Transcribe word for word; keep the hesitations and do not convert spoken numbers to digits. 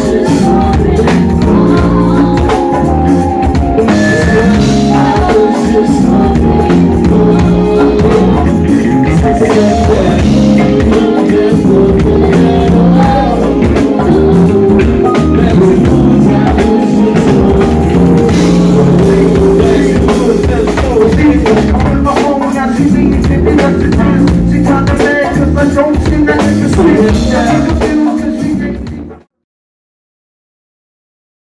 She got the man, cause I don't see that nigga sleep.